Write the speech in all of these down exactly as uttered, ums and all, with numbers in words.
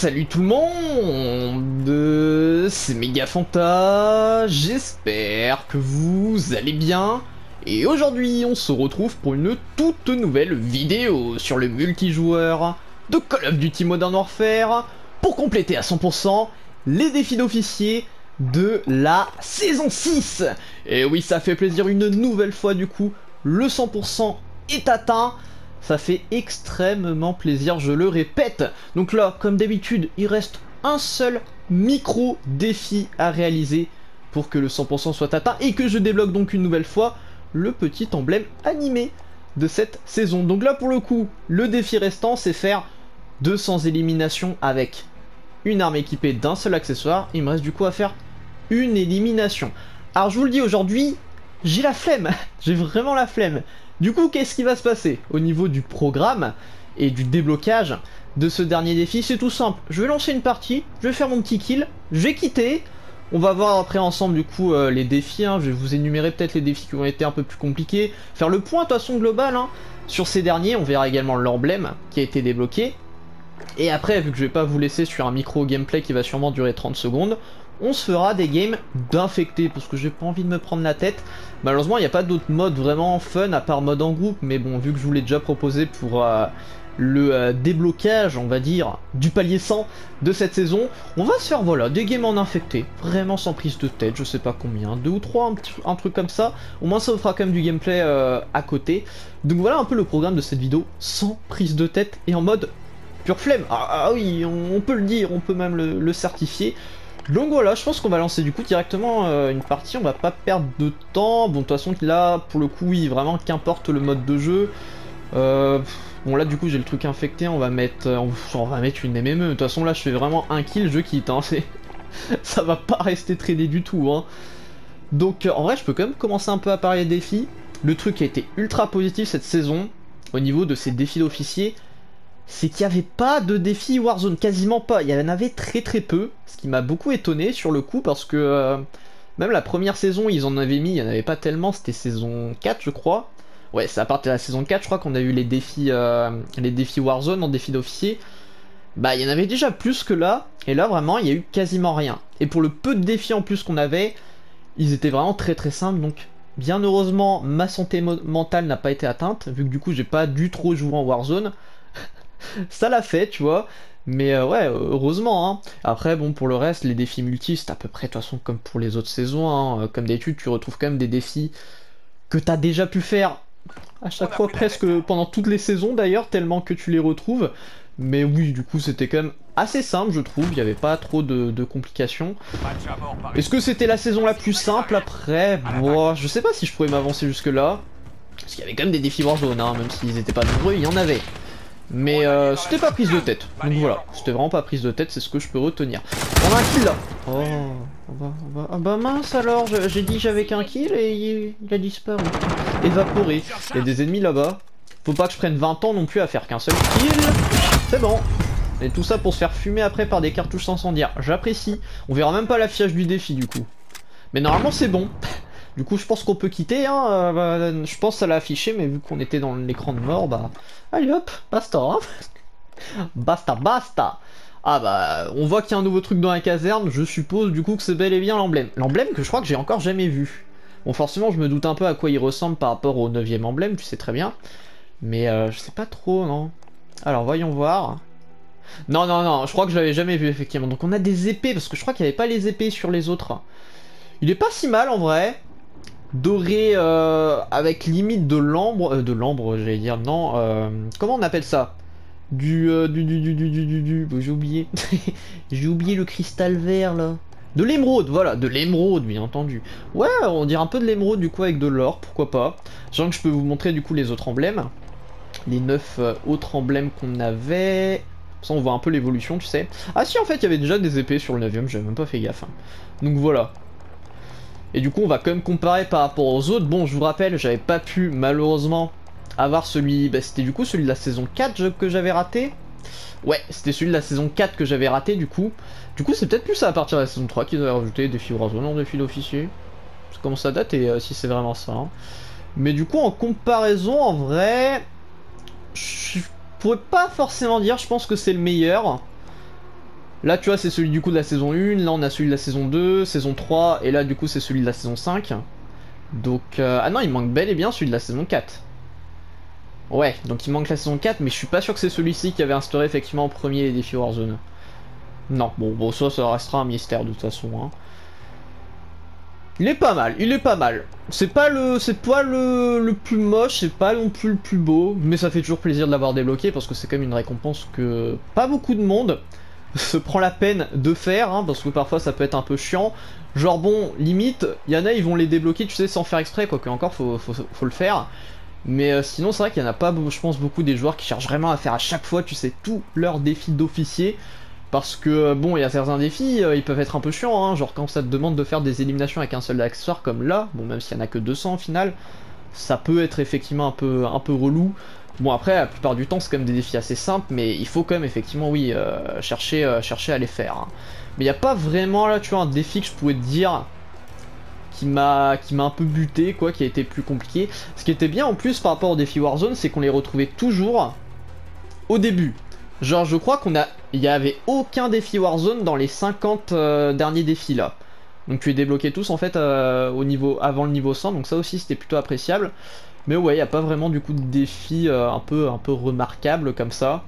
Salut tout le monde, euh, c'est Megafanta, j'espère que vous allez bien. Et aujourd'hui on se retrouve pour une toute nouvelle vidéo sur le multijoueur de Call of Duty Modern Warfare pour compléter à cent pour cent les défis d'officier de la saison six. Et oui, ça fait plaisir, une nouvelle fois du coup, le cent pour cent est atteint. Ça fait extrêmement plaisir, je le répète. Donc là, comme d'habitude, il reste un seul micro défi à réaliser pour que le cent pour cent soit atteint et que je débloque donc une nouvelle fois le petit emblème animé de cette saison. Donc là, pour le coup, le défi restant, c'est faire deux cents éliminations avec une arme équipée d'un seul accessoire. Il me reste du coup à faire une élimination. Alors je vous le dis aujourd'hui, j'ai la flemme, j'ai vraiment la flemme. Du coup, qu'est-ce qui va se passer au niveau du programme et du déblocage de ce dernier défi? C'est tout simple, je vais lancer une partie, je vais faire mon petit kill, je vais quitter. On va voir après ensemble du coup euh, les défis, hein. Je vais vous énumérer peut-être les défis qui ont été un peu plus compliqués. Faire le point de toute façon global hein, sur ces derniers, on verra également l'emblème qui a été débloqué. Et après, vu que je vais pas vous laisser sur un micro gameplay qui va sûrement durer trente secondes, on se fera des games d'infectés parce que j'ai pas envie de me prendre la tête. Malheureusement, il n'y a pas d'autres modes vraiment fun à part mode en groupe, mais bon, vu que je vous l'ai déjà proposé pour euh, le euh, déblocage, on va dire, du palier cent de cette saison, on va se faire, voilà, des games en infecté, vraiment sans prise de tête, je sais pas combien, deux ou trois, un, un truc comme ça. Au moins, ça vous fera quand même du gameplay euh, à côté. Donc voilà un peu le programme de cette vidéo, sans prise de tête et en mode pure flemme. Ah, ah oui, on, on peut le dire, on peut même le, le certifier. Donc voilà, je pense qu'on va lancer du coup directement euh, une partie, on va pas perdre de temps. Bon, de toute façon, là, pour le coup, oui, vraiment, qu'importe le mode de jeu. Euh, bon, là, du coup, j'ai le truc infecté, on va mettre on, on va mettre une M M E. De toute façon, là, je fais vraiment un kill, je quitte. Hein, ça va pas rester traîné du tout. Hein. Donc, euh, en vrai, je peux quand même commencer un peu à parler des défis. Le truc qui a été ultra positif cette saison, au niveau de ces défis d'officier, c'est qu'il n'y avait pas de défi Warzone, quasiment pas, il y en avait très très peu, ce qui m'a beaucoup étonné sur le coup parce que euh, même la première saison ils en avaient mis, il n'y en avait pas tellement, c'était saison quatre je crois. Ouais, c'est à partir de la saison quatre je crois qu'on a eu les défis, euh, les défis Warzone en défi d'officier. Bah il y en avait déjà plus que là, et là vraiment il y a eu quasiment rien. Et pour le peu de défis en plus qu'on avait, ils étaient vraiment très très simples, donc bien heureusement ma santé mentale n'a pas été atteinte, vu que du coup j'ai pas dû trop jouer en Warzone. Ça l'a fait, tu vois, mais euh, ouais, heureusement, hein. Après, bon, pour le reste, les défis multi, c'est à peu près, de toute façon, comme pour les autres saisons, hein. Comme d'habitude, tu retrouves quand même des défis que t'as déjà pu faire à chaque fois, presque pendant toutes les saisons, d'ailleurs, tellement que tu les retrouves. Mais oui, du coup, c'était quand même assez simple, je trouve, il n'y avait pas trop de, de complications. Est-ce que c'était la saison la plus simple après? Bon, je sais pas si je pourrais m'avancer jusque-là, parce qu'il y avait quand même des défis Warzone, hein, même s'ils n'étaient pas nombreux, il y en avait. Mais euh, c'était pas prise de tête, donc voilà, c'était vraiment pas prise de tête, c'est ce que je peux retenir. On a un kill là. Oh, on va, on va... Ah bah mince alors, j'ai dit j'avais qu'un kill et il, il a disparu. Évaporé. Il y a des ennemis là-bas. Faut pas que je prenne vingt ans non plus à faire qu'un seul kill. C'est bon. Et tout ça pour se faire fumer après par des cartouches incendiaires. J'apprécie. On verra même pas l'affichage du défi du coup. Mais normalement c'est bon. Du coup, je pense qu'on peut quitter, hein. Euh, bah, je pense que ça l'a affiché, mais vu qu'on était dans l'écran de mort, bah... Allez hop, basta, hein. Basta, basta. Ah bah, on voit qu'il y a un nouveau truc dans la caserne, je suppose du coup que c'est bel et bien l'emblème. L'emblème que je crois que j'ai encore jamais vu. Bon, forcément, je me doute un peu à quoi il ressemble par rapport au neuvième emblème, tu sais très bien. Mais euh, je sais pas trop, non. Alors, voyons voir. Non, non, non, je crois que je l'avais jamais vu, effectivement. Donc on a des épées, parce que je crois qu'il n'y avait pas les épées sur les autres. Il est pas si mal, en vrai. Doré euh, avec limite de l'ambre, euh, de l'ambre j'allais dire, non, euh, comment on appelle ça? Du, euh, du, du, du, du, du, du, du, j'ai oublié, j'ai oublié le cristal vert là. De l'émeraude, voilà, de l'émeraude bien entendu. Ouais, on dirait un peu de l'émeraude du coup avec de l'or, pourquoi pas. Sachant que je peux vous montrer du coup les autres emblèmes. Les neuf euh, autres emblèmes qu'on avait. Ça on voit un peu l'évolution, tu sais. Ah si, en fait il y avait déjà des épées sur le neuvième, j'avais même pas fait gaffe. Hein. Donc voilà. Et du coup on va quand même comparer par rapport aux autres. Bon, je vous rappelle, j'avais pas pu malheureusement avoir celui... Bah c'était du coup celui de la saison quatre que j'avais raté. Ouais, c'était celui de la saison quatre que j'avais raté du coup. Du coup c'est peut-être plus à partir de la saison trois qu'ils avaient rajouté défi Warzone en défi d'officier. Ça commence à dater euh, si c'est vraiment ça. Hein. Mais du coup en comparaison en vrai... Je pourrais pas forcément dire, je pense que c'est le meilleur. Là tu vois c'est celui du coup de la saison un, là on a celui de la saison deux, saison trois, et là du coup c'est celui de la saison cinq. Donc, euh... ah non il manque bel et bien celui de la saison quatre. Ouais, donc il manque la saison quatre, mais je suis pas sûr que c'est celui-ci qui avait instauré effectivement en premier les défis Warzone. Non, bon, bon ça, ça restera un mystère de toute façon. Hein. Il est pas mal, il est pas mal. C'est pas le, c'est pas le, le plus moche, c'est pas non plus le plus beau, mais ça fait toujours plaisir de l'avoir débloqué parce que c'est quand même une récompense que pas beaucoup de monde se prend la peine de faire, hein, parce que parfois ça peut être un peu chiant. Genre bon, limite, il y en a ils vont les débloquer, tu sais, sans faire exprès, quoi que encore faut, faut, faut le faire. Mais euh, sinon c'est vrai qu'il y en a pas, je pense, beaucoup des joueurs qui cherchent vraiment à faire à chaque fois, tu sais, tous leurs défis d'officier. Parce que, euh, bon, il y a certains défis, euh, ils peuvent être un peu chiants, hein, genre quand ça te demande de faire des éliminations avec un seul accessoire comme là, bon même s'il y en a que deux cents au final, ça peut être effectivement un peu, un peu relou. Bon après, la plupart du temps c'est quand même des défis assez simples, mais il faut quand même effectivement, oui, euh, chercher, euh, chercher à les faire. Hein. Mais il n'y a pas vraiment là, tu vois, un défi que je pouvais te dire qui m'a qui m'a un peu buté, quoi, qui a été plus compliqué. Ce qui était bien en plus par rapport aux défis Warzone, c'est qu'on les retrouvait toujours au début. Genre je crois qu'on a, il y avait aucun défi Warzone dans les cinquante euh, derniers défis là. Donc tu les débloquais tous en fait euh, au niveau avant le niveau cent, donc ça aussi c'était plutôt appréciable. Mais ouais, il n'y a pas vraiment du coup de défis euh, un peu un peu remarquables comme ça.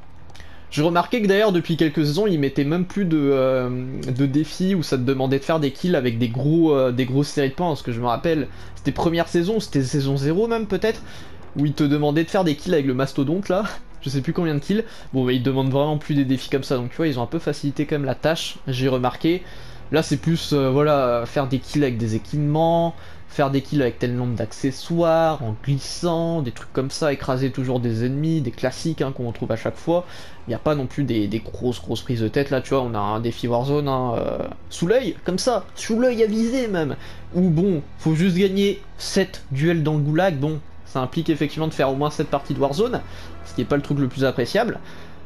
J'ai remarqué que d'ailleurs depuis quelques saisons ils mettaient même plus de, euh, de défis où ça te demandait de faire des kills avec des gros euh, des grosses séries de points, parce que je me rappelle c'était première saison, c'était saison zéro même peut-être, où ils te demandaient de faire des kills avec le mastodonte là, je sais plus combien de kills. Bon mais ils demandent vraiment plus des défis comme ça, donc tu vois ils ont un peu facilité quand même la tâche, j'ai remarqué. Là c'est plus euh, voilà, faire des kills avec des équipements, faire des kills avec tel nombre d'accessoires, en glissant, des trucs comme ça, écraser toujours des ennemis, des classiques hein, qu'on retrouve à chaque fois. Il n'y a pas non plus des, des grosses grosses prises de tête, là tu vois, on a un défi Warzone, hein, euh, sous l'œil, comme ça, sous l'œil avisé même, où bon, faut juste gagner sept duels dans le goulag, bon, ça implique effectivement de faire au moins sept parties de Warzone, ce qui n'est pas le truc le plus appréciable.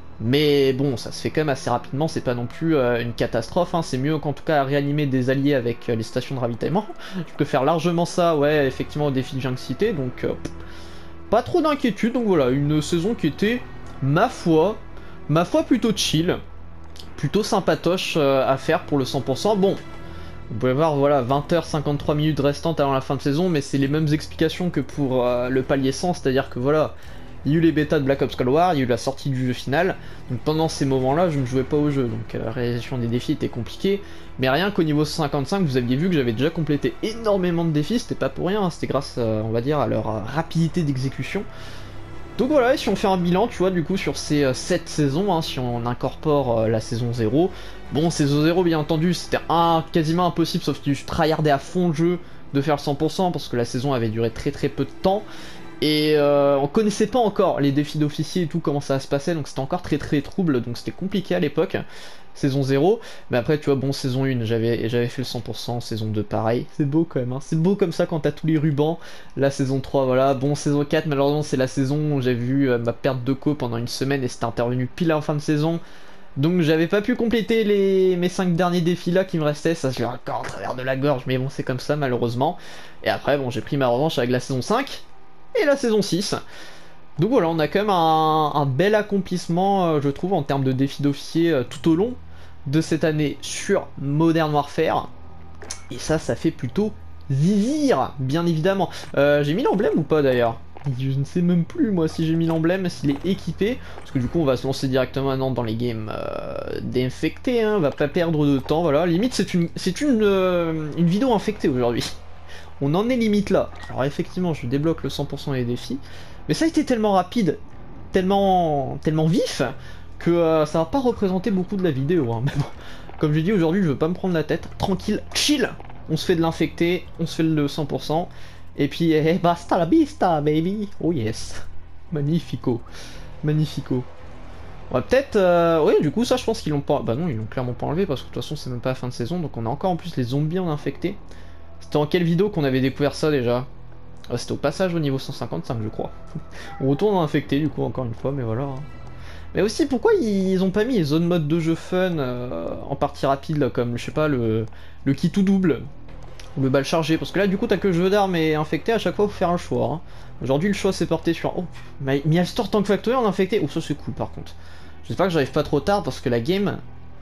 Mais bon, ça se fait quand même assez rapidement, c'est pas non plus euh, une catastrophe, hein. C'est mieux qu'en tout cas réanimer des alliés avec euh, les stations de ravitaillement. Je peux faire largement ça, ouais, effectivement, au défi que je viens de citer, donc euh, pas trop d'inquiétude. Donc voilà, une saison qui était, ma foi, ma foi plutôt chill, plutôt sympatoche euh, à faire pour le cent pour cent. Bon, vous pouvez voir, voilà, vingt heures cinquante-trois minutes restantes avant la fin de saison, mais c'est les mêmes explications que pour euh, le palier cent, c'est-à-dire que voilà, il y a eu les bêtas de Black Ops Cold War, il y a eu la sortie du jeu final, donc pendant ces moments-là, je ne jouais pas au jeu, donc euh, la réalisation des défis était compliquée, mais rien qu'au niveau cinquante-cinq, vous aviez vu que j'avais déjà complété énormément de défis, c'était pas pour rien, hein, c'était grâce, euh, on va dire, à leur euh, rapidité d'exécution. Donc voilà, et si on fait un bilan, tu vois, du coup, sur ces euh, sept saisons, hein, si on incorpore euh, la saison zéro, bon, saison zéro, bien entendu, c'était un, quasiment impossible, sauf que tu tryhardais à fond le jeu, de faire le cent pour cent, parce que la saison avait duré très très peu de temps, et euh, on connaissait pas encore les défis d'officier et tout, comment ça se passait, donc c'était encore très très trouble, donc c'était compliqué à l'époque, saison zéro, mais après tu vois, bon, saison un, j'avais j'avais fait le cent pour cent, saison deux pareil, c'est beau quand même, hein. C'est beau comme ça quand t'as tous les rubans, la saison trois, voilà, bon, saison quatre, malheureusement c'est la saison où j'ai vu euh, ma perte de co pendant une semaine, et c'était intervenu pile en fin de saison, donc j'avais pas pu compléter les... mes cinq derniers défis là qui me restaient, ça je l'ai encore en travers de la gorge, mais bon c'est comme ça malheureusement, et après bon j'ai pris ma revanche avec la saison cinq, et la saison six. Donc voilà, on a quand même un, un bel accomplissement, euh, je trouve, en termes de défis d'officier euh, tout au long de cette année sur Modern Warfare. Et ça, ça fait plutôt zizir, bien évidemment. Euh, j'ai mis l'emblème ou pas d'ailleurs? Je ne sais même plus moi si j'ai mis l'emblème, s'il est équipé, parce que du coup on va se lancer directement maintenant dans les games euh, d'infectés, hein, on va pas perdre de temps, voilà. Limite c'est une, c'est une, euh, une vidéo infectée aujourd'hui. On en est limite là. Alors effectivement, je débloque le cent pour cent des défis, mais ça a été tellement rapide, tellement, tellement vif, que euh, ça va pas représenter beaucoup de la vidéo. Hein. Mais bon, comme j'ai dit aujourd'hui, je veux pas me prendre la tête. Tranquille, chill. On se fait de l'infecté, on se fait le cent pour cent, et puis eh, basta la vista, baby. Oh yes. Magnifico. Magnifico. On va peut-être... Euh... Oui, du coup, ça, je pense qu'ils l'ont pas... Bah non, ils l'ont clairement pas enlevé, parce que de toute façon, c'est même pas la fin de saison, donc on a encore en plus les zombies en infecté. C'était en quelle vidéo qu'on avait découvert ça déjà? ah, C'était au passage au niveau cent cinquante-cinq je crois. On retourne en infecté du coup encore une fois, mais voilà. Mais aussi pourquoi ils ont pas mis les zones mode de jeu fun euh, en partie rapide là, comme je sais pas le, le kit tout double ou le bal chargé, parce que là du coup t'as que le jeu d'armes et infecté, à chaque fois faut faire un choix. Hein. Aujourd'hui le choix s'est porté sur oh mais il y a le store tank factory en infecté, oh ça c'est cool par contre. J'espère que j'arrive pas trop tard parce que la game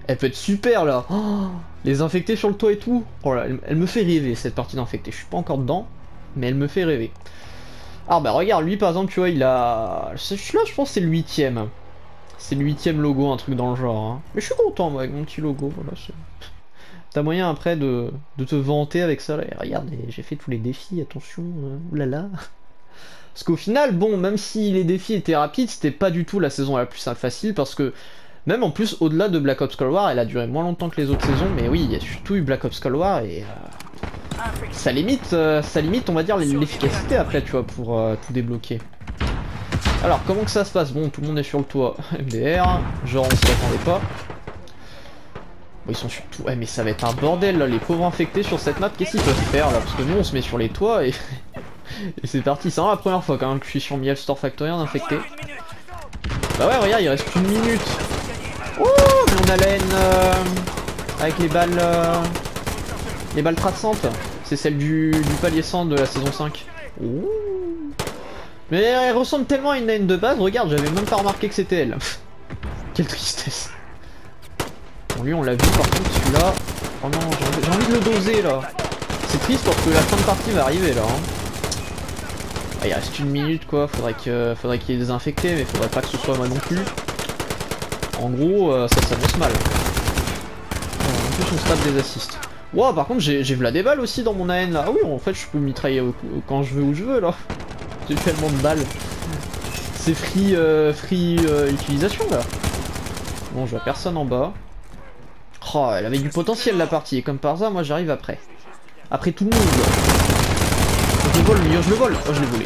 Elle peut être super là. Oh, les infectés sur le toit et tout. Oh là, elle, elle me fait rêver cette partie d'infectés. Je suis pas encore dedans, mais elle me fait rêver. Ah bah regarde, lui par exemple, tu vois, il a... Celui-là, je pense c'est le huitième. C'est le huitième logo, un truc dans le genre. Hein. Mais je suis content moi avec mon petit logo. Voilà, t'as moyen après de, de te vanter avec ça. Là. Et regarde, j'ai fait tous les défis, attention. Euh, oulala. Parce qu'au final, bon, même si les défis étaient rapides, c'était pas du tout la saison la plus facile parce que même en plus, au-delà de Black Ops Cold War, elle a duré moins longtemps que les autres saisons, mais oui, il y a surtout eu Black Ops Cold War et euh, ça limite, euh, ça limite, on va dire, l'efficacité après, tu vois, pour euh, tout débloquer. Alors, comment que ça se passe? Bon, tout le monde est sur le toit. M D R, genre on s'y attendait pas. Bon, ils sont surtout... Ouais, mais ça va être un bordel, là, les pauvres infectés sur cette map, qu'est-ce qu'ils peuvent faire, là? Parce que nous, on se met sur les toits et... et c'est parti, c'est vraiment la première fois quand même que je suis sur Miel Store Factory en infecté. Bah ouais, regarde, il reste une minute. Oh, mais on a la haine euh, avec les balles... Euh, les balles traçantes. C'est celle du, du palier cent de la saison cinq. Oh. Mais elle ressemble tellement à une haine de base, regarde, j'avais même pas remarqué que c'était elle. Quelle tristesse. Bon, lui on l'a vu par contre, celui-là... Oh non, j'ai envie, envie de le doser là. C'est triste parce que la fin de partie va arriver là. Hein. Ah, il reste une minute quoi, faudrait que faudrait qu'il y ait des infectés, mais faudrait pas que ce soit moi non plus. En gros, euh, ça s'annonce mal. En plus on se tape des assists. Wow, par contre j'ai v'là des balles aussi dans mon A N là. Ah oui, en fait je peux mitrailler quand je veux où je veux là. J'ai tellement de balles. C'est free, euh, free euh, utilisation là. Bon, je vois personne en bas. Oh, elle avait du potentiel la partie, et comme par hasard, moi j'arrive après. Après tout le monde. Je le vole, mais je le vole. Oh, je l'ai volé.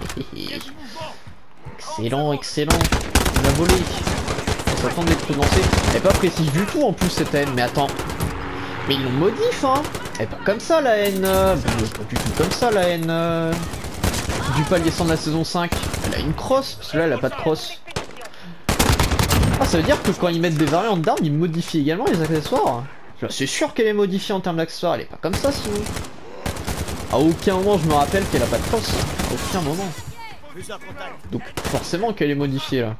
Excellent, excellent. On l'a volé. On s'attend d'être lancé. Elle est pas précise du tout en plus cette haine, mais attends. Mais ils l'ont modif, hein. Elle est pas comme ça la haine. Euh... Pas du tout comme ça la haine. Euh... Du palier cent de la saison cinq. Elle a une crosse, parce que là elle a pas de crosse. Ah, ça veut dire que quand ils mettent des variantes d'armes, ils modifient également les accessoires. C'est sûr qu'elle est modifiée en termes d'accessoires, elle est pas comme ça sinon. À aucun moment je me rappelle qu'elle a pas de crosse. À aucun moment. Donc forcément qu'elle est modifiée là.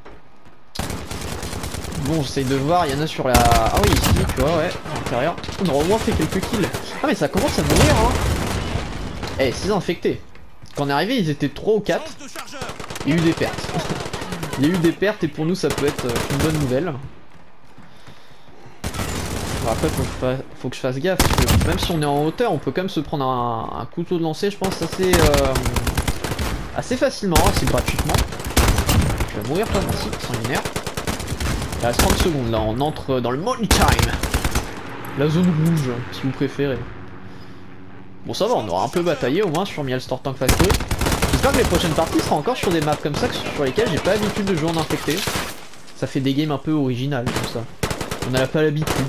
Bon, j'essaye de voir, il y en a sur la... Ah oui, ici, tu vois, ouais, à l'intérieur. On aura au moins fait quelques kills. Ah mais ça commence à mourir, hein. Eh, six infectés. Quand on est arrivé, ils étaient trois ou quatre. Il y a eu des pertes. Il y a eu des pertes et pour nous ça peut être une bonne nouvelle. Bon, après faut que, je fasse, faut que je fasse gaffe, parce que même si on est en hauteur, on peut quand même se prendre un, un couteau de lancer, je pense, assez, euh, assez facilement, assez gratuitement. Je vais mourir toi, merci, sanguinaire. Il reste trente secondes là, on entre dans le money time. La zone rouge, si vous préférez. Bon ça va, on aura un peu bataillé au moins sur Miel Store Tank Factory. J'espère que les prochaines parties seront encore sur des maps comme ça, sur lesquelles j'ai pas l'habitude de jouer en infecté. Ça fait des games un peu originales comme ça. On n'a pas l'habitude.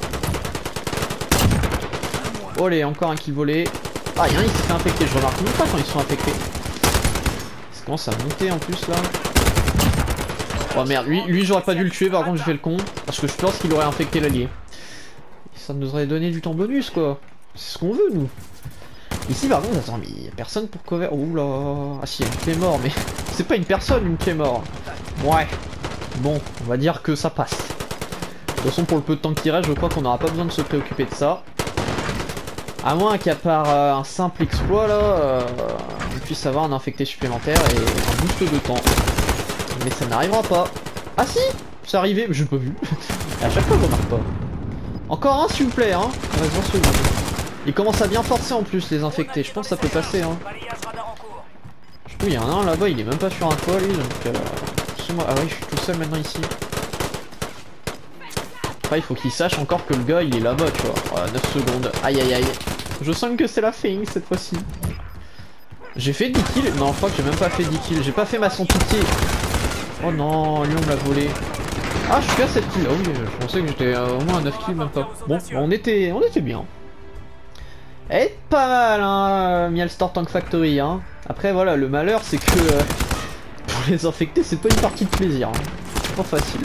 Oh allez, encore un kill volé. Ah, y'en a un, il s'est fait infecter, je remarque même pas quand ils sont infectés. Ça commence à monter en plus là. Oh merde, lui, lui j'aurais pas dû le tuer, par contre j'ai fait le con. Parce que je pense qu'il aurait infecté l'allié. Ça nous aurait donné du temps bonus quoi. C'est ce qu'on veut nous. Ici par contre, attends, mais y'a personne pour cover. Ouh là. Ah si, il y a une clé mort, mais c'est pas une personne, une clé mort. Ouais. Bon, on va dire que ça passe. De toute façon, pour le peu de temps qui reste, je crois qu'on n'aura pas besoin de se préoccuper de ça. À moins qu'à part euh, un simple exploit là, euh, on puisse avoir un infecté supplémentaire et un boost de temps. Mais ça n'arrivera pas. Ah si, c'est arrivé, mais j'ai pas vu. Et à chaque fois, je remarque pas. Encore un s'il vous plaît, hein. Il reste vingt secondes. Il commence à bien forcer en plus les infectés, je pense que ça peut passer hein. Surtout il y en a un là-bas, il est même pas sur un toit lui, donc euh... ah oui je suis tout seul maintenant ici. Après il faut qu'il sache encore que le gars il est là-bas tu vois. Voilà, neuf secondes, aïe aïe aïe. Je sens que c'est la fin cette fois-ci. J'ai fait dix kills, non je crois que j'ai même pas fait dix kills, j'ai pas fait ma centième. Oh non, lui on me l'a volé. Ah je suis à sept kills, ah oui je pensais que j'étais euh, au moins à neuf kills même pas. Bon, on était, on était bien. Elle est pas mal hein, Miel Store Tank Factory hein. Après voilà, le malheur c'est que euh, pour les infecter c'est pas une partie de plaisir hein. C'est pas facile.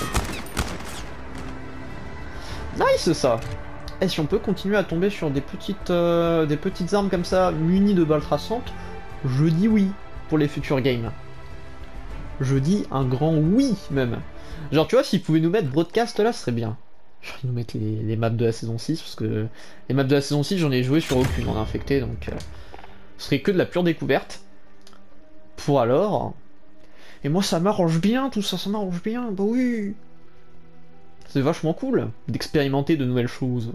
Nice ça. Et si on peut continuer à tomber sur des petites euh, des petites armes comme ça, munies de balles traçantes, je dis oui pour les futurs games. Je dis un grand oui même. Genre tu vois, s'ils pouvaient nous mettre broadcast là, ce serait bien. Je vais nous mettre les, les maps de la saison six, parce que les maps de la saison six, j'en ai joué sur aucune en infecté, donc euh, ce serait que de la pure découverte. Pour alors... Et moi ça m'arrange bien tout ça, ça m'arrange bien, bah oui. C'est vachement cool d'expérimenter de nouvelles choses.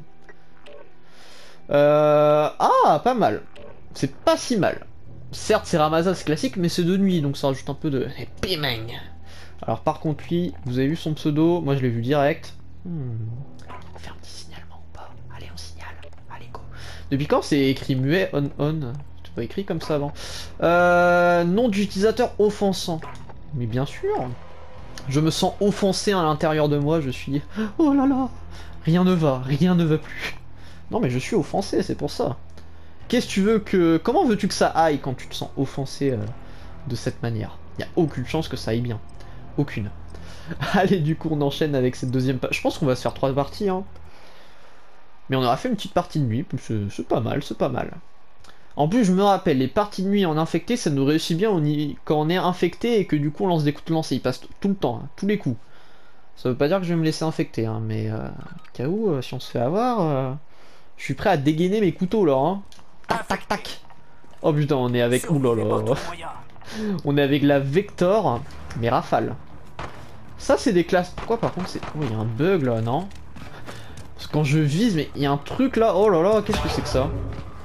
Euh... Ah, pas mal. C'est pas si mal. Certes, c'est Ramazan, c'est classique, mais c'est de nuit, donc ça rajoute un peu de... Pimeng. Alors par contre, lui, vous avez vu son pseudo, moi je l'ai vu direct. Hmm. On fait un petit signalement ou pas? Allez, on signale. Allez, go. Depuis quand c'est écrit muet on on? C'est pas écrit comme ça avant. Euh... Nom d'utilisateur offensant. Mais bien sûr. Je me sens offensé à l'intérieur de moi, je suis... Oh là là. Rien ne va, rien ne va plus. Non mais je suis offensé, c'est pour ça. Qu'est-ce que tu veux que... Comment veux-tu que ça aille quand tu te sens offensé euh, de cette manière? Il n'y a aucune chance que ça aille bien. Aucune. Allez, du coup, on enchaîne avec cette deuxième... Je pense qu'on va se faire trois parties, hein. Mais on aura fait une petite partie de nuit, c'est pas mal, c'est pas mal. En plus, je me rappelle, les parties de nuit en infecté, ça nous réussit bien quand on est infecté et que du coup on lance des coups de lancer. Ils passent tout le temps, hein, tous les coups. Ça veut pas dire que je vais me laisser infecter, hein, mais euh, au cas où, euh, si on se fait avoir, euh, je suis prêt à dégainer mes couteaux là. Hein. Tac, tac, tac. Oh putain, on est avec... Oulala. On est avec la Vector, mais Rafale. Ça, c'est des classes... Pourquoi par contre c'est... Oh, il y a un bug là, non? Parce que quand je vise, mais il y a un truc là... Oh là là, qu'est-ce que c'est que ça?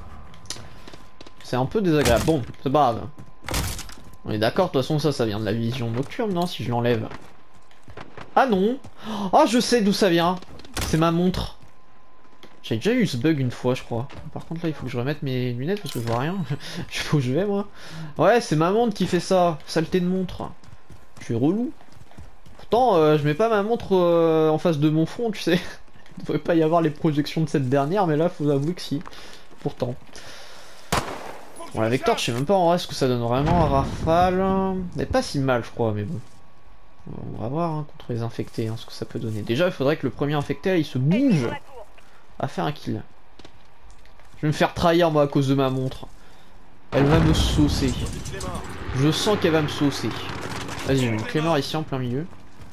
C'est un peu désagréable. Bon, c'est pas grave. On est d'accord, de toute façon, ça, ça vient de la vision nocturne, non? Si je l'enlève. Ah non! Ah, je sais d'où ça vient! C'est ma montre. J'ai déjà eu ce bug une fois, je crois. Par contre, là, il faut que je remette mes lunettes parce que je vois rien. Je sais pas où je vais, moi. Ouais, c'est ma montre qui fait ça. Saleté de montre. Je suis relou. Pourtant, euh, je mets pas ma montre euh, en face de mon front, tu sais. Il devrait pas y avoir les projections de cette dernière, mais là, faut avouer que si. Pourtant. Bon, la Vector, je sais même pas en vrai ce que ça donne vraiment à Rafale. Elle est pas si mal, je crois, mais bon. On va voir hein, contre les infectés, hein, ce que ça peut donner. Déjà, il faudrait que le premier infecté, là, il se bouge à faire un kill. Je vais me faire trahir, moi, à cause de ma montre. Elle va me saucer. Je sens qu'elle va me saucer. Vas-y, j'ai une Clémor ici en plein milieu.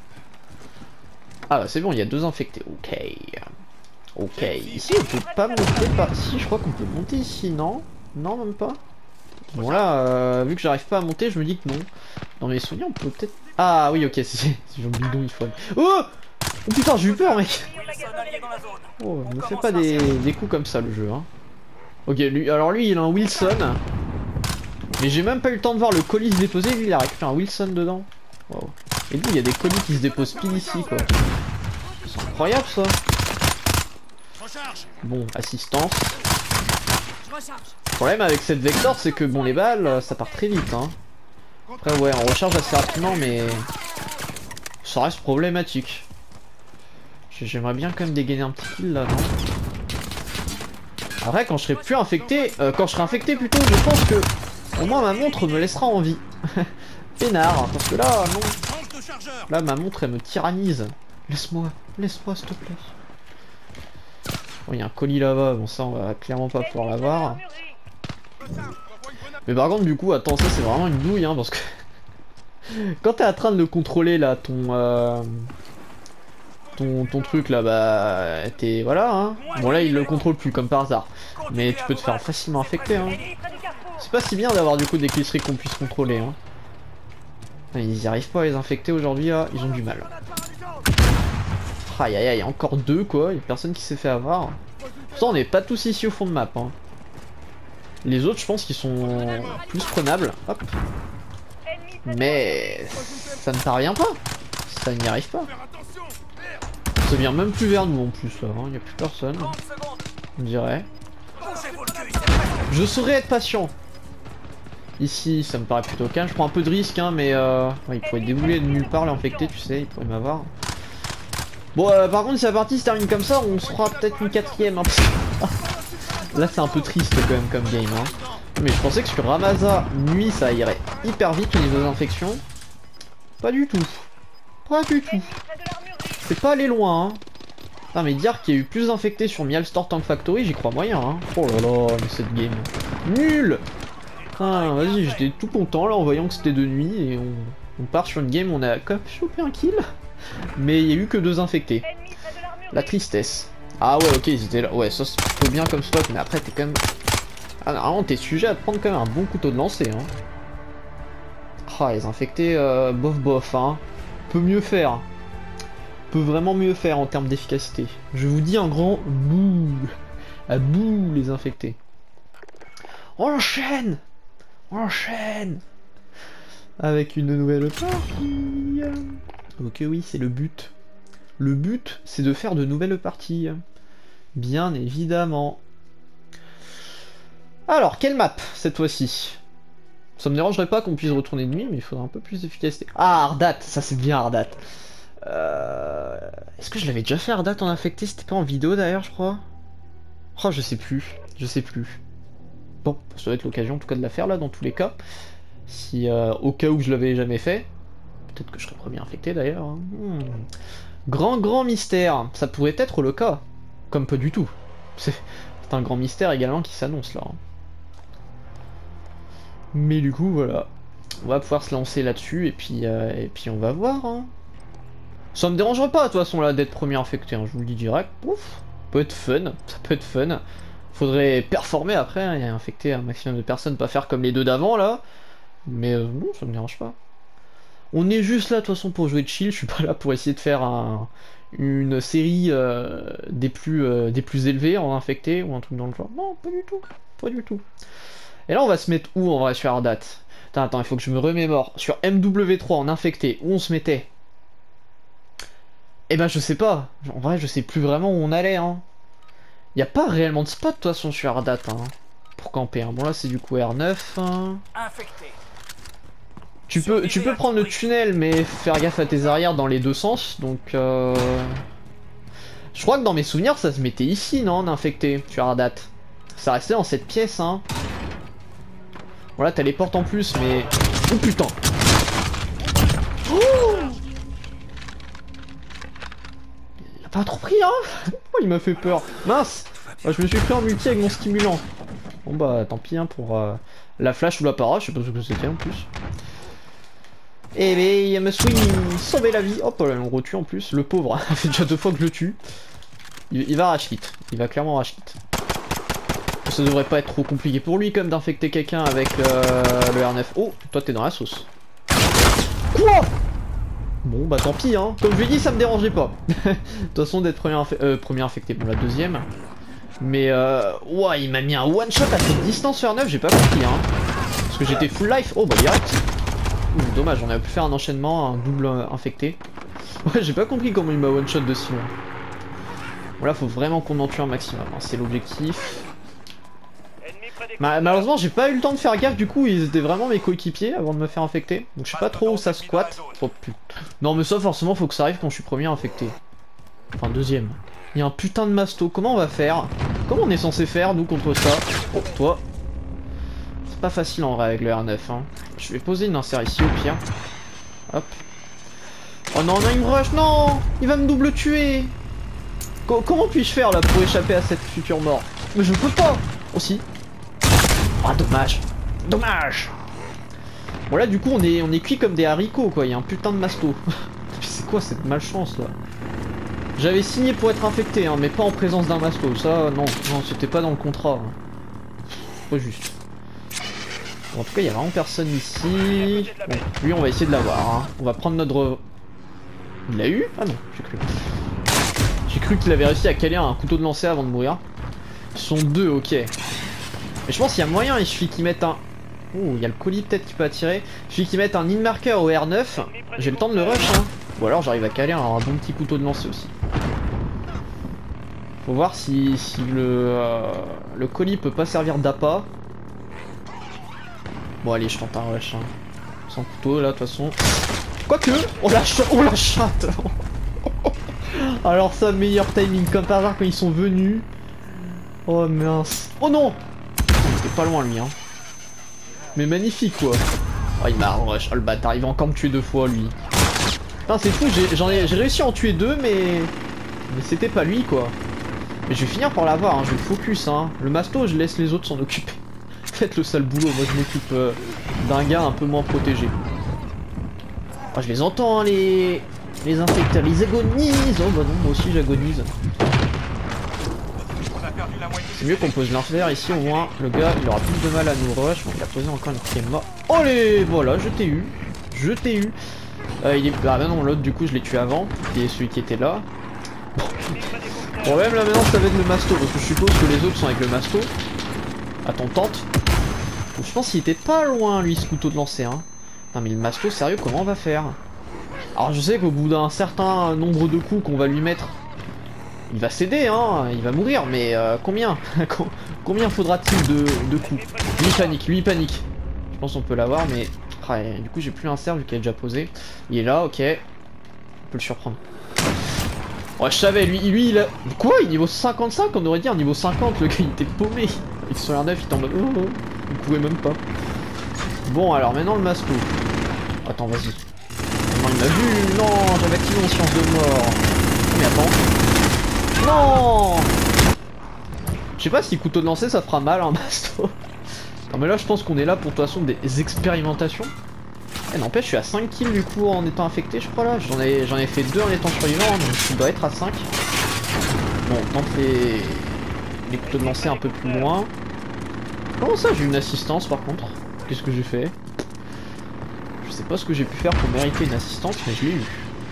Ah bah c'est bon, il y a deux infectés. Ok. Ok. Ici, on peut pas monter par... Si, je crois qu'on peut monter ici, non? Non, même pas. Bon là, euh, vu que j'arrive pas à monter, je me dis que non. Dans mes souvenirs, on peut peut-être... Ah oui, ok, si, si j'ai un bidon, il faut... Oh, oh putain, j'ai eu peur, mec. Oh, ne fais pas des, des coups comme ça, le jeu, hein. Ok, lui, alors lui, il a un Wilson. Mais j'ai même pas eu le temps de voir le colis se déposer, lui, il a récupéré un Wilson dedans. Wow. Et lui, il y a des colis qui se déposent pile ici, quoi. C'est incroyable, ça. Bon, assistance. Le problème avec cette Vector, c'est que bon, les balles, ça part très vite, hein. Après, ouais, on recharge assez rapidement, mais ça reste problématique. J'aimerais bien quand même dégainer un petit kill là, non? Après, quand je serai plus infecté, euh, quand je serai infecté plutôt, je pense que au moins ma montre me laissera en vie. Pénard, parce que là, non. Là, ma montre, elle me tyrannise. Laisse-moi, laisse-moi, s'il te plaît. Bon, il y a un colis là-bas, bon, ça, on va clairement pas pouvoir l'avoir. Mais par contre, du coup, attends, ça, c'est vraiment une douille, hein, parce que quand t'es en train de le contrôler, là, ton... Euh... Ton, ton truc là, bah t'es voilà hein. Bon là il le contrôle plus comme par hasard. Mais tu peux te faire facilement infecter hein. C'est pas si bien d'avoir du coup des clicheries qu'on puisse contrôler hein. Ils y arrivent pas à les infecter aujourd'hui là, ils ont du mal. Aïe aïe aïe, encore deux quoi, y'a personne qui s'est fait avoir. Pourtant on n'est pas tous ici au fond de map hein. Les autres je pense qu'ils sont plus prenables. Hop. Mais ça ne parvient pas. Ça n'y arrive pas. Ça vient même plus vers nous en plus là, il hein. n'y a plus personne, on dirait. Je saurais être patient. Ici ça me paraît plutôt calme, je prends un peu de risque hein, mais euh... ouais, il pourrait débouler de nulle part l'infecté, tu sais, il pourrait m'avoir. Bon euh, par contre si la partie se termine comme ça, on se fera peut-être une quatrième hein. Là c'est un peu triste quand même comme game hein. Mais je pensais que sur Ramazan nuit ça irait hyper vite au niveau des infections. Pas du tout. Pas du tout. C'est pas aller loin hein. Putain mais dire qu'il y a eu plus d'infectés sur Mialstor Tank Factory, j'y crois moyen hein. Oh là là, mais cette game nul. Putain vas-y, j'étais tout content là en voyant que c'était de nuit et on, on part sur une game où on a quand même chopé un kill. Mais il y a eu que deux infectés. La tristesse. Ah ouais, ok, ils étaient là. Ouais, ça c'est plutôt bien comme spot, mais après t'es quand même... Ah normalement t'es sujet à te prendre quand même un bon couteau de lancer, hein. Ah, les infectés, euh, bof bof, hein. Peut mieux faire. Peut vraiment mieux faire en termes d'efficacité. Je vous dis un grand bouh. À bout les infectés. On enchaîne. On enchaîne. Avec une nouvelle partie. Ok oui, c'est le but. Le but, c'est de faire de nouvelles parties. Bien évidemment. Alors, quelle map cette fois-ci? Ça me dérangerait pas qu'on puisse retourner de nuit, mais il faudrait un peu plus d'efficacité. Ah, Ardat, ça c'est bien Ardat. Euh... Est-ce que je l'avais déjà fait Ardat en infecté? C'était pas en vidéo d'ailleurs, je crois. Oh, je sais plus, je sais plus. Bon, ça doit être l'occasion en tout cas de la faire là, dans tous les cas. Si, euh, au cas où je l'avais jamais fait. Peut-être que je serais premier infecté d'ailleurs. Hein. Hmm. Grand, grand mystère. Ça pourrait être le cas. Comme pas du tout. C'est un grand mystère également qui s'annonce là. Hein. Mais du coup, voilà. On va pouvoir se lancer là-dessus et puis euh, et puis on va voir. Hein. Ça me dérangerait pas de toute façon là d'être premier infecté, hein, je vous le dis direct. Ouf, ça peut être fun, ça peut être fun. Faudrait performer après, hein, et infecter un maximum de personnes, pas faire comme les deux d'avant là. Mais euh, non, ça me dérange pas. On est juste là de toute façon pour jouer de chill, je suis pas là pour essayer de faire un, une série euh, des, plus, euh, des plus élevés en infecté ou un truc dans le genre. Non, pas du tout, pas du tout. Et là on va se mettre où en vrai sur Ardat? Attends, attends, il faut que je me remémore. Sur M W trois en infecté, où on se mettait? Eh ben je sais pas. En vrai je sais plus vraiment où on allait. Hein. Y a pas réellement de spot de toute façon sur Ardat. Hein, pour camper. Hein. Bon là c'est du coup R neuf. Hein. Tu peux, tu peux prendre le tunnel mais faire gaffe à tes arrières dans les deux sens. Donc euh... je crois que dans mes souvenirs ça se mettait ici non en infecté sur Ardat. Ça restait dans cette pièce hein. Voilà, t'as les portes en plus, mais... Oh putain! Oh, il a pas trop pris, hein? Oh, il m'a fait peur. Mince! Oh, je me suis pris en multi avec mon stimulant. Bon bah, tant pis, hein, pour euh, la flash ou la para, je sais pas ce que c'était en plus. Eh ben, il me suis sauvé la vie. Hop là, on le retue en plus. Le pauvre, ça fait déjà deux fois que je le tue. Il, il va rage quitte. Il va clairement rage quitte. Ça devrait pas être trop compliqué pour lui comme d'infecter quelqu'un avec euh, le R neuf. Oh, toi t'es dans la sauce. Quoi? Bon bah tant pis hein. Comme je lui ai dit ça me dérangeait pas. De toute façon d'être premier, inf euh, premier infecté. Bon la deuxième. Mais euh... ouah il m'a mis un one shot à cette distance R neuf, j'ai pas compris hein. Parce que j'étais full life. Oh bah direct. Ouh, dommage, on aurait pu faire un enchaînement, un double euh, infecté. Ouais j'ai pas compris comment il m'a one shot de si loin. Bon là faut vraiment qu'on en tue un maximum. Hein. C'est l'objectif. Ma malheureusement j'ai pas eu le temps de faire gaffe, du coup ils étaient vraiment mes coéquipiers avant de me faire infecter. Donc je sais pas trop où ça squatte. Oh putain. Non mais ça forcément faut que ça arrive quand je suis premier infecté. Enfin deuxième. Il y a un putain de masto, comment on va faire? Comment on est censé faire nous contre ça? Oh toi. C'est pas facile en vrai avec le R neuf hein. Je vais poser une insert ici au pire. Hop. Oh non on a une rush, non. Il va me double tuer. Co Comment puis-je faire là pour échapper à cette future mort? Mais je peux pas. Aussi. Ah dommage, dommage. Bon là du coup on est on est cuit comme des haricots quoi, il y a un putain de masto. C'est quoi cette malchance là? J'avais signé pour être infecté hein, mais pas en présence d'un masto, ça non, non c'était pas dans le contrat. Hein. Pas juste. Bon, en tout cas il y a vraiment personne ici. Bon, lui on va essayer de l'avoir, hein. On va prendre notre... Il l'a eu? Ah non, j'ai cru. J'ai cru qu'il avait réussi à caler un couteau de lancer avant de mourir. Ils sont deux, ok. Mais je pense qu'il y a moyen, il suffit qu'ils mettent un... Oh, il y a le colis peut-être qui peut attirer. Il suffit qu'ils mettent un in marker au R neuf. J'ai le temps de le rush, hein. Ou alors j'arrive à caler un, un bon petit couteau de lancer aussi. Faut voir si, si le, euh, le colis peut pas servir d'appât. Bon allez, je tente un rush. Hein. Sans couteau là, de toute façon. Quoique, on la, on la chatte. Alors ça, meilleur timing comme par hasard quand ils sont venus. Oh mince. Oh non. C'était pas loin lui hein. Mais magnifique quoi. Oh il m'a rush, oh le bâtard, il va encore me tuer deux fois lui. Putain c'est fou, j'ai ai, réussi à en tuer deux mais... Mais c'était pas lui quoi. Mais je vais finir par l'avoir, hein. Je vais focus hein. Le masto je laisse les autres s'en occuper. Faites le sale boulot, moi je m'occupe euh, d'un gars un peu moins protégé. Oh je les entends hein, les... Les infecteurs, ils agonisent. Oh bah non, moi aussi j'agonise. C'est mieux qu'on pose l'infer ici, au moins le gars il aura plus de mal à nous rush. Bon, il a posé encore une petite mort. Allez, voilà, je t'ai eu. Je t'ai eu. Euh, il est... Ah bah non, l'autre du coup je l'ai tué avant. Qui est celui qui était là. Bon. Le problème là maintenant ça va être le masto. Parce que je suppose que les autres sont avec le masto. Attends, tente. Donc, je pense qu'il était pas loin lui ce couteau de lancer. Hein. Non mais le masto, sérieux, comment on va faire? Alors je sais qu'au bout d'un certain nombre de coups qu'on va lui mettre, il va céder, hein, il va mourir, mais euh, combien Combien faudra-t-il de, de coups? Lui il panique, lui il panique. Je pense qu'on peut l'avoir, mais ah, du coup j'ai plus un cerf vu qu'il est déjà posé. Il est là, ok. On peut le surprendre. Ouais, je savais, lui, lui il a... Quoi? Il est niveau cinquante-cinq? On aurait dit un niveau cinquante, le gars il était paumé. Il sur un neuf, il tombe... Oh, oh. Il courait même pas. Bon, alors maintenant le masto. Attends, vas-y. Non, il m'a vu. Non, j'avais activé mon science de mort. Mais attends. Non. Je sais pas si couteau de lancer ça fera mal, hein, masto. Non, mais là, je pense qu'on est là pour de toute façon des expérimentations. Eh, n'empêche, je suis à cinq kills du coup en étant infecté, je crois là. J'en ai, j'en ai fait deux en étant survivant, hein, donc je dois être à cinq. Bon, on tente les... les couteaux de lancer un peu plus loin. Comment ça, j'ai une assistance par contre? Qu'est-ce que j'ai fait? Je sais pas ce que j'ai pu faire pour mériter une assistance, mais je l'ai eu.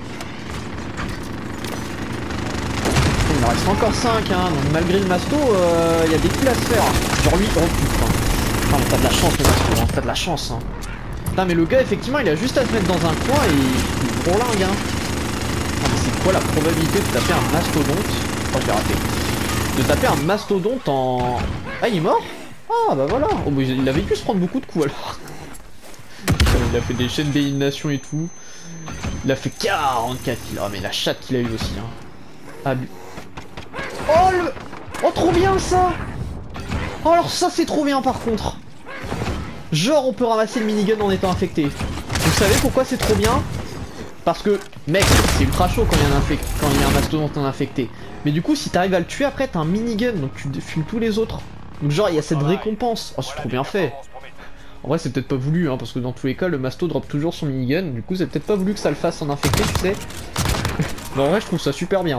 Il en reste encore cinq, hein, donc malgré le masto, il euh, y a des kills à se faire. Genre lui, oh putain. Non mais t'as de la chance le masto, hein, t'as de la chance. Hein. Putain mais le gars effectivement il a juste à se mettre dans un coin et il bourlingue, hein. Non mais c'est quoi la probabilité de taper un mastodonte? Oh je l'ai raté. De taper un mastodonte en... Ah il est mort? Ah bah voilà. Oh bah il avait dû se prendre beaucoup de coups alors. Il a fait des chaînes d'élimination et tout. Il a fait quarante-quatre kills. Oh mais la chatte qu'il a eu aussi, hein. Ah, oh le... Oh trop bien ça. Oh alors ça c'est trop bien par contre. Genre on peut ramasser le minigun en étant infecté. Vous savez pourquoi c'est trop bien? Parce que mec c'est ultra chaud quand il y a un, infect... quand il y a un mastodonte infecté. Mais du coup si t'arrives à le tuer après t'as un minigun donc tu fumes tous les autres. Donc genre il y a cette récompense. Oh c'est trop bien fait. En vrai c'est peut-être pas voulu hein parce que dans tous les cas le masto drop toujours son minigun. Du coup c'est peut-être pas voulu que ça le fasse en infecté tu sais. Mais en vrai je trouve ça super bien.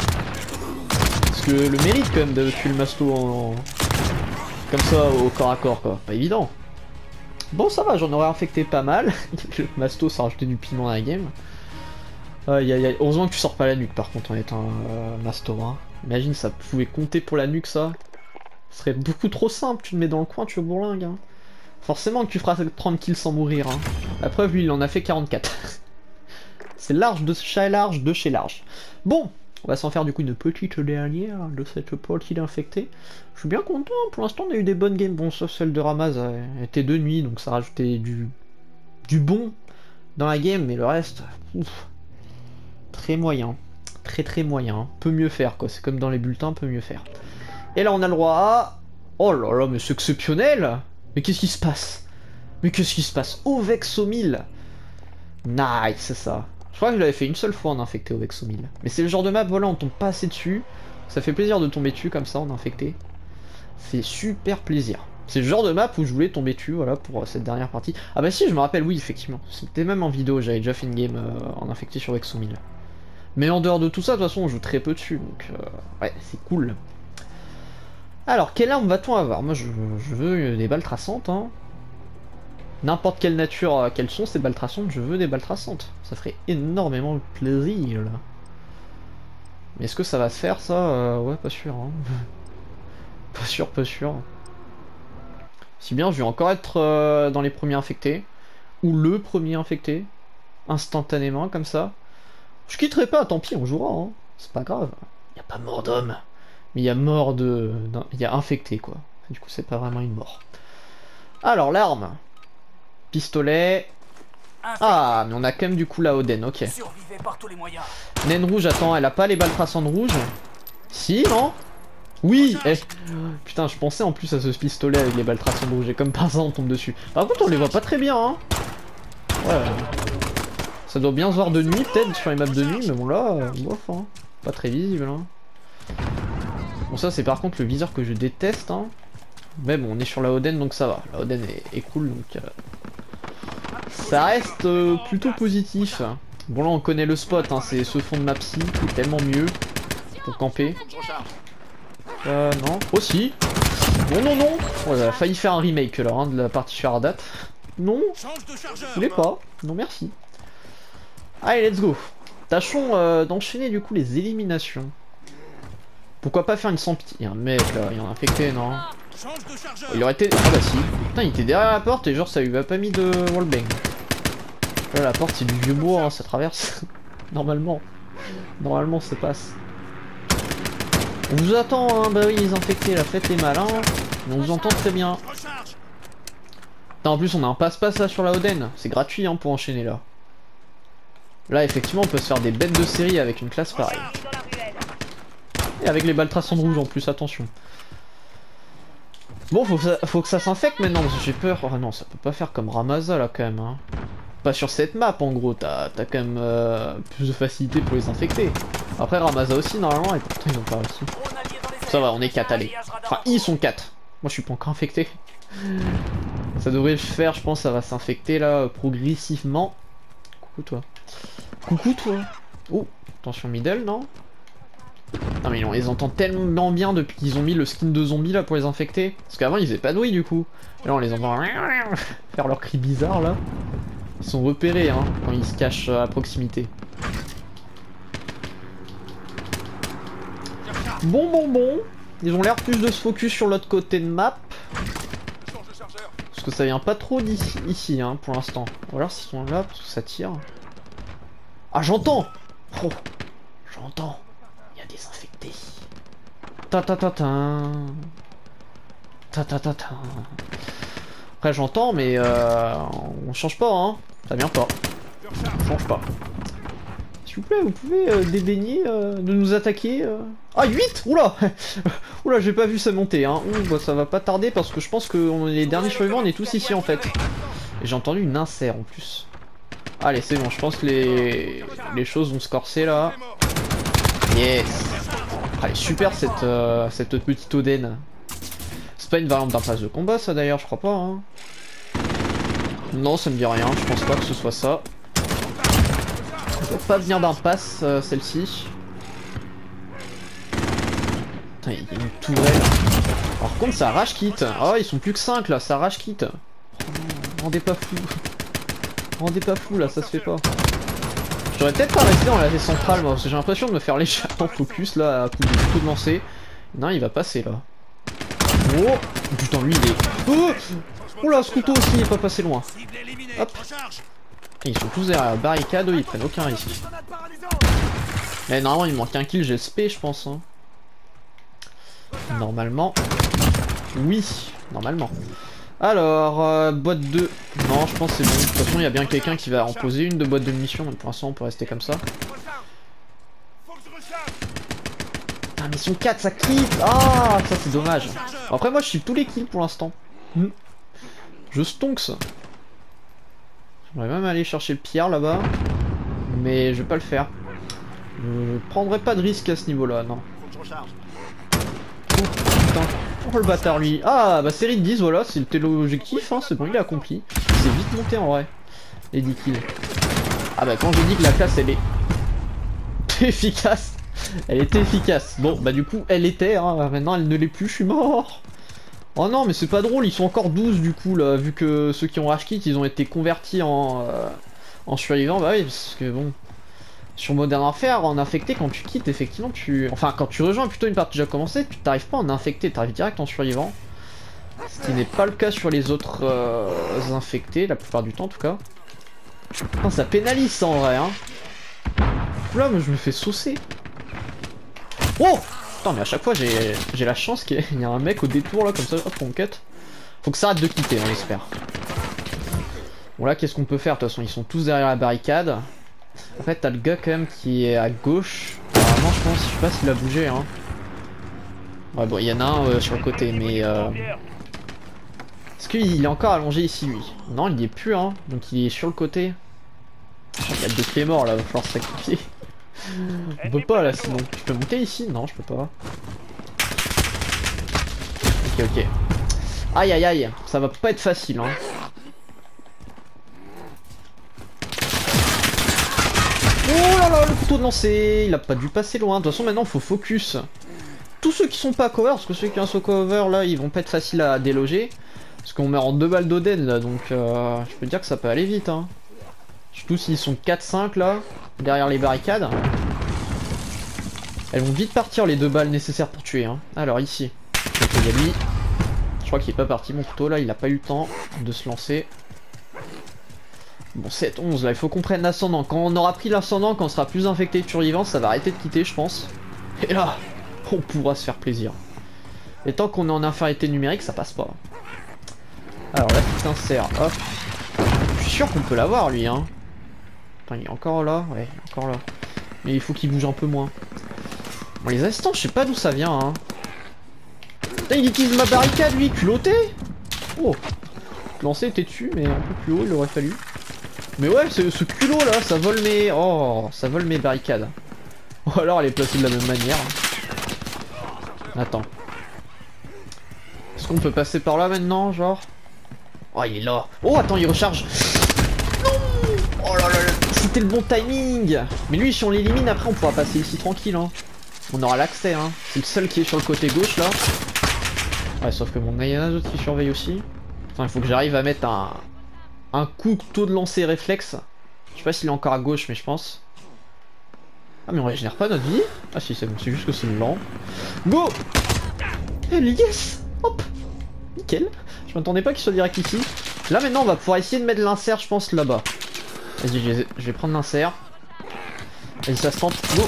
Parce que le mérite quand même de tuer le masto en... comme ça au corps à corps quoi. Pas évident. Bon ça va, j'en aurais infecté pas mal. Le masto ça a rajouté du piment dans la game. Aïe aïe aïe. Heureusement que tu sors pas la nuque par contre en étant euh, masto. Hein. Imagine ça pouvait compter pour la nuque ça. Ce serait beaucoup trop simple, tu le mets dans le coin, tu bourlingues. Hein. Forcément que tu feras trente kills sans mourir. Hein. La preuve lui il en a fait quarante-quatre. C'est large de chez large de chez large. Bon, on va s'en faire du coup une petite dernière de cette partie d'infecté. Je suis bien content, pour l'instant on a eu des bonnes games. Bon sauf celle de Ramaz elle était de nuit donc ça rajoutait du, du bon dans la game. Mais le reste, ouf, très moyen. Très très moyen. Peut mieux faire quoi, c'est comme dans les bulletins, peut mieux faire. Et là on a le droit à... Oh là là mais c'est exceptionnel. Mais qu'est-ce qui se passe? Mais qu'est-ce qui se passe? Au Vexomil. Nice c'est ça. Je crois que je l'avais fait une seule fois en infecté au Vexomil. Mais c'est le genre de map, voilà, on tombe pas assez dessus. Ça fait plaisir de tomber dessus comme ça en infecté. Fait super plaisir. C'est le genre de map où je voulais tomber dessus, voilà, pour cette dernière partie. Ah bah si, je me rappelle, oui, effectivement. C'était même en vidéo, j'avais déjà fait une game euh, en infecté sur Vexomil. Mais en dehors de tout ça, de toute façon, on joue très peu dessus, donc euh, ouais, c'est cool. Alors, quelle arme va-t-on avoir? Moi, je, je veux des balles traçantes, hein. N'importe quelle nature, euh, quelles sont ces balles traçantes, je veux des balles traçantes. Ça ferait énormément plaisir. Là. Mais est-ce que ça va se faire ça? euh, Ouais, pas sûr. Hein. Pas sûr, pas sûr. Si bien, je vais encore être euh, dans les premiers infectés. Ou le premier infecté. Instantanément, comme ça. Je quitterai pas, tant pis, on jouera. Hein. C'est pas grave. Il n'y a pas mort d'homme. Mais il y a mort de... Il y a infecté, quoi. Du coup, c'est pas vraiment une mort. Alors, l'arme. Pistolet. Ah, mais on a quand même du coup la Oden, ok. Naine rouge, attends, elle a pas les balles traçantes rouges? Si, non? Oui, eh. Putain, je pensais en plus à ce pistolet avec les balles traçantes rouges, et comme par hasard on tombe dessus. Par contre, on les voit pas très bien, hein. Ouais. Ça doit bien se voir de nuit, peut-être, sur les maps de nuit, mais bon là, euh, bof, hein. Pas très visible, hein. Bon, ça, c'est par contre le viseur que je déteste, hein. Mais bon, on est sur la Oden, donc ça va. La Oden est, est cool, donc... Euh... Ça reste euh, plutôt positif. Bon là on connaît le spot, hein, c'est ce fond de map-ci qui est tellement mieux pour camper. Euh non, aussi. Non non non. Oh, on a failli faire un remake là hein, de la partie Faradat. Non, je voulais pas. Non merci. Allez let's go. Tâchons euh, d'enchaîner du coup les éliminations. Pourquoi pas faire une sans pitié. Il y a un mec là, il y en a infecté non. Il aurait été... Ah bah si. Putain il était derrière la porte et genre ça lui a pas mis de wallbang. Là la porte c'est du vieux bois, hein, ça traverse. Normalement. Normalement ça passe. On vous attend hein, bah oui les infectés, la fête est malin. On vous entend très bien. Putain, en plus on a un passe-passe là sur la Oden. C'est gratuit hein, pour enchaîner là. Là effectivement on peut se faire des bêtes de série avec une classe pareille. Et avec les balles traçantes rouges en plus, attention. Bon faut que ça, faut que ça s'infecte maintenant parce que j'ai peur. Oh non ça peut pas faire comme Ramazza là quand même hein. Pas sur cette map en gros, t'as quand même euh, plus de facilité pour les infecter. Après Ramazza aussi normalement et pourtant ils ont pas réussi. Ça va on est quatre, allez. Enfin ils sont quatre. Moi je suis pas encore infecté. Ça devrait le faire je pense, ça va s'infecter là progressivement. Coucou toi. Coucou toi. Oh attention middle non. Non mais on les entend tellement bien depuis qu'ils ont mis le skin de zombie là pour les infecter. Parce qu'avant ils faisaient pas de bruit du coup. Et là on les entend faire leurs cris bizarres là. Ils sont repérés hein, quand ils se cachent à proximité. Bon bon bon. Ils ont l'air plus de se focus sur l'autre côté de map. Parce que ça vient pas trop d'ici ici hein, pour l'instant. Ou alors s'ils sont là parce que ça tire. Ah j'entends. Oh, j'entends. Il y a des infectés. Ta ta ta ta. Ta ta ta ta. Après j'entends mais euh, on change pas hein. Ça vient pas. On change pas. S'il vous plaît, vous pouvez euh, dédaigner euh, de nous attaquer euh... Ah huit. Oula. Oula j'ai pas vu ça monter hein. Ouh, bah, ça va pas tarder parce que je pense que on est les derniers survivants, on est tous ici en fait. Et j'ai entendu une insert en plus. Allez c'est bon, je pense que les, les choses vont se corser là. Yes. Allez super cette, euh, cette petite Oden. C'est pas une variante d'un pass de combat ça d'ailleurs, je crois pas hein. Non ça me dit rien, je pense pas que ce soit ça. Ça doit pas venir d'un pass euh, celle-ci. Putain il y a une tourelle. Alors par contre ça rage kit. Ah ils sont plus que cinq là, ça rage kit. Oh, rendez pas fou. Rendez pas fou là, ça se fait pas. J'aurais peut-être pas resté dans la centrale moi, parce que j'ai l'impression de me faire lécher en focus là à coup de coup de lancer. Non il va passer là. Oh putain lui il est... Oh, oh là ce couteau aussi il est pas passé loin. Hop. Et ils sont tous derrière la barricade, eux ils prennent aucun risque. Mais normalement il manque un kill, j'ai le spé je pense hein. Normalement. Oui, normalement. Alors, euh, boîte de... Non je pense c'est bon, de toute façon il y a bien quelqu'un qui va en poser une de boîte de munitions, donc pour l'instant on peut rester comme ça. Ah mais ils sont quatre, ça quitte. Ah ça c'est dommage. Après moi je suis tous les kills pour l'instant. hmm. Je stonks. J'aimerais même aller chercher le Pierre là-bas. Mais je vais pas le faire. Je prendrai pas de risque à ce niveau là, non. Oh putain. Oh le bâtard lui. Ah bah série de dix voilà, c'était l'objectif hein, c'est bon il est accompli. C'est vite monté en vrai. Les dix kills. Ah bah quand j'ai dit que la classe elle est efficace. Elle était efficace. Bon bah du coup elle était hein, maintenant elle ne l'est plus, je suis mort. Oh non mais c'est pas drôle, ils sont encore douze du coup là, vu que ceux qui ont rage kit ils ont été convertis en, euh, en survivants. Bah oui parce que bon, sur Modern Warfare en infecté quand tu quittes effectivement tu... Enfin quand tu rejoins plutôt une partie déjà commencée, tu t'arrives pas en infecté, t'arrives direct en survivant. Ce qui n'est pas le cas sur les autres euh, infectés, la plupart du temps en tout cas. Putain, ça pénalise ça en vrai hein. Là moi je me fais saucer. Oh putain mais à chaque fois j'ai la chance qu'il y a un mec au détour là comme ça, hop on cut. Faut que ça arrête de quitter on espère. Bon là qu'est-ce qu'on peut faire de toute façon, ils sont tous derrière la barricade. Après t'as le gars quand même qui est à gauche. Apparemment je pense, je sais pas s'il a bougé hein. Ouais bon il y en a un euh, sur le côté mais euh... est-ce qu'il est encore allongé ici lui? Non il y est plus hein, donc il est sur le côté. Il y a deux clés morts là, va falloir se sacrifier. On peut pas là sinon. Je peux monter ici? Non je peux pas. Ok ok. Aïe aïe aïe, ça va pas être facile hein. là là, le couteau de lancer, il a pas dû passer loin. De toute façon, maintenant, faut focus. Tous ceux qui sont pas cover, parce que ceux qui ont un cover là, ils vont pas être faciles à déloger. Parce qu'on meurt en deux balles d'Oden là, donc euh, je peux te dire que ça peut aller vite. Hein. Surtout s'ils sont quatre cinq là, derrière les barricades. Elles vont vite partir les deux balles nécessaires pour tuer. Hein. Alors ici, il y a lui. Je crois qu'il est pas parti mon couteau là, il a pas eu le temps de se lancer. Bon, sept onze là, il faut qu'on prenne l'ascendant. Quand on aura pris l'ascendant, quand on sera plus infecté de survivants, ça va arrêter de quitter, je pense. Et là, on pourra se faire plaisir. Et tant qu'on est en infériorité numérique, ça passe pas. Alors là, il s'insère, hop. Je suis sûr qu'on peut l'avoir lui, hein. Attends, il est encore là, ouais, il est encore là. Mais il faut qu'il bouge un peu moins. Bon, les assistants, je sais pas d'où ça vient, hein. Putain, il utilise ma barricade, lui, culotté. Oh, lancer était dessus, mais un peu plus haut, il aurait fallu. Mais ouais, ce, ce culot là, ça vole mes... Oh, ça vole mes barricades. Ou alors elle est placée de la même manière. Attends. Est-ce qu'on peut passer par là maintenant, genre? Oh, il est là. Oh, attends, il recharge. Non. Oh là là là. C'était le bon timing. Mais lui, si on l'élimine, après, on pourra passer ici tranquille. Hein. On aura l'accès. Hein. C'est le seul qui est sur le côté gauche, là. Ouais, sauf que bon, il y en a d'autres qui surveillent aussi. Enfin, il faut que j'arrive à mettre un... Un couteau de lancer réflexe. Je sais pas s'il est encore à gauche, mais je pense. Ah, mais on régénère pas notre vie? Ah si, c'est bon, c'est juste que c'est lent. Go. Eh, yes. Hop. Nickel. Je m'attendais pas qu'il soit direct ici. Là, maintenant, on va pouvoir essayer de mettre l'insert, je pense, là-bas. Vas-y, je vais, je vais prendre l'insert. Vas-y, ça se tente. Go.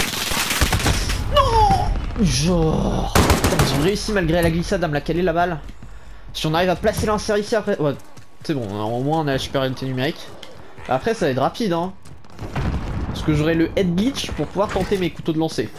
Non. Genre. Putain, ils ont réussi malgré la glissade à me la caler la balle. Si on arrive à placer l'insert ici après... Ouais. C'est bon, au moins on a la supériorité numérique. Après ça va être rapide hein. Parce que j'aurai le head glitch pour pouvoir tenter mes couteaux de lancer.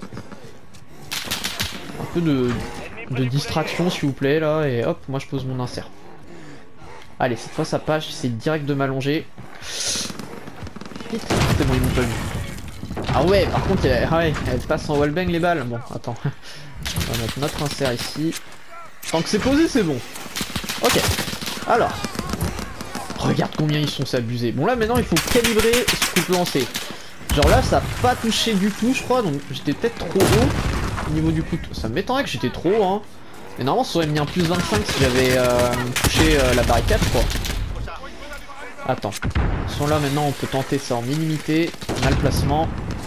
Un peu de, de distraction s'il vous plaît là. Et hop, moi je pose mon insert. Allez, cette fois ça passe, j'essaie direct de m'allonger. C'est bon, ils m'ont pas vu. Ah ouais, par contre elle, ah ouais, elle passe en wallbang les balles. Bon, attends. On va mettre notre insert ici. Tant que c'est posé c'est bon. Ok. Alors, regarde combien ils sont s'abuser. Bon là maintenant il faut calibrer ce coup de lancer. Genre là ça n'a pas touché du tout je crois, donc j'étais peut-être trop haut au niveau du couteau. Ça m'étonnerait que j'étais trop haut hein. Mais normalement ça aurait mis un plus vingt-cinq si j'avais euh, touché euh, la barricade je crois. Attends. Ils sont là maintenant, on peut tenter ça en illimité. On a le placement.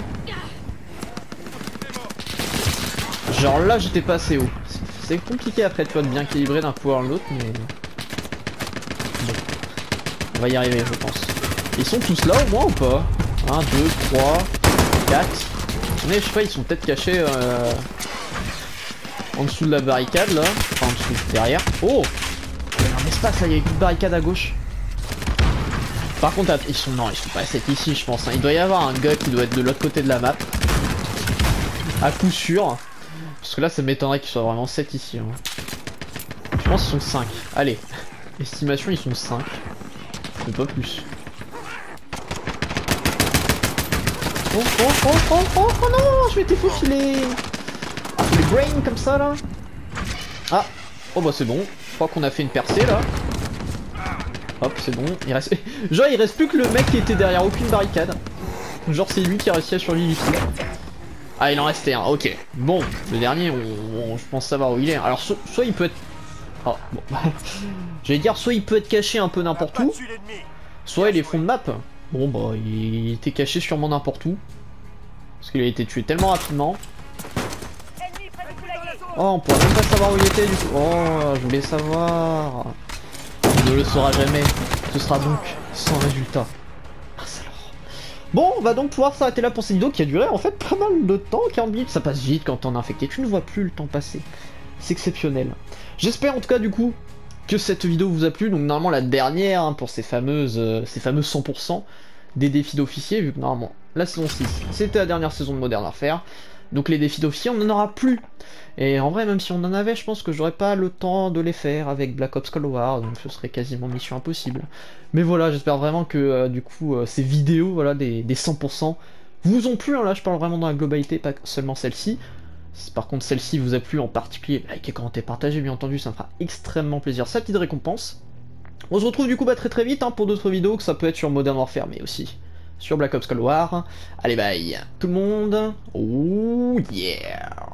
Genre là j'étais pas assez haut. C'est compliqué après tu vois de bien calibrer d'un pouvoir à l'autre mais... Bon. On va y arriver je pense. Ils sont tous là au moins ou pas? un, deux, trois, quatre. Mais je sais pas, ils sont peut-être cachés euh, en dessous de la barricade là. Enfin en dessous, derrière. Oh, il y a un espace là, il y a une petite barricade à gauche. Par contre ils sont... Non, ils sont pas sept ici je pense hein. Il doit y avoir un gars qui doit être de l'autre côté de la map. À coup sûr. Parce que là ça m'étonnerait qu'ils soient vraiment sept ici hein. Je pense qu'ils sont cinq. Allez. Estimation ils sont cinq. Mais pas plus. Oh oh oh oh oh oh non, je m'étais faufilé. Ah, les brains comme ça là. Ah, oh bah c'est bon. Je crois qu'on a fait une percée là. Hop, c'est bon. Il reste... Genre il reste plus que le mec qui était derrière aucune barricade. Genre c'est lui qui a réussi à survivre ici. Ah il en restait un, ok. Bon, le dernier, on, on, je pense savoir où il est. Alors so soit il peut être... Oh, bon. J'allais dire soit il peut être caché un peu n'importe où. Soit il est fond de map. Bon bah il était caché sûrement n'importe où. Parce qu'il a été tué tellement rapidement. Oh on pourra même pas savoir où il était du coup. Oh je voulais savoir. On ne le saura jamais. Ce sera donc sans résultat. Bon, on va donc pouvoir s'arrêter là pour cette vidéo qui a duré en fait pas mal de temps, quarante minutes, ça passe vite quand on est infecté, tu ne vois plus le temps passer. C'est exceptionnel. J'espère en tout cas du coup que cette vidéo vous a plu, donc normalement la dernière hein, pour ces fameuses euh, ces fameux cent pour cent des défis d'officier, vu que normalement la saison six c'était la dernière saison de Modern Warfare, donc les défis d'officier on n'en aura plus. Et en vrai même si on en avait, je pense que j'aurais pas le temps de les faire avec Black Ops Cold War, donc ce serait quasiment mission impossible. Mais voilà, j'espère vraiment que euh, du coup euh, ces vidéos voilà des, des cent pour cent vous ont plu, hein, là je parle vraiment dans la globalité, pas seulement celle-ci. Si par contre celle-ci vous a plu en particulier, likez, commentez, partagez bien entendu, ça me fera extrêmement plaisir, sa petite récompense. On se retrouve du coup bah, très très vite hein, pour d'autres vidéos, que ça peut être sur Modern Warfare mais aussi sur Black Ops Cold War. Allez bye tout le monde, oh yeah.